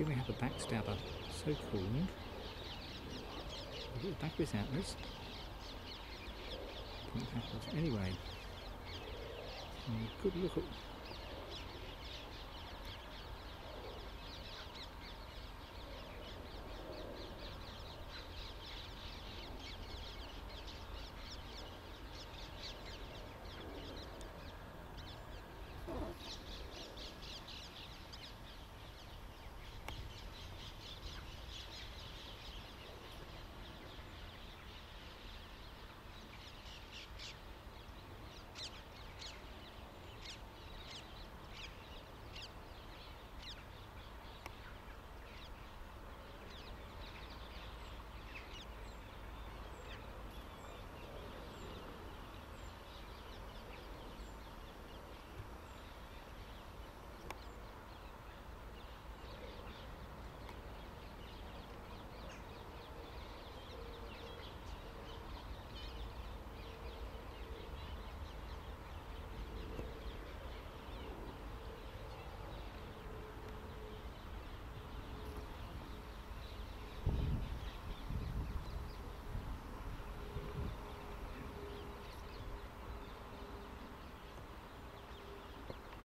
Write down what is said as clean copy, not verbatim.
Here we have a backstabber, so called. Look at the back of his antlers. Point backwards. Anyway, good look at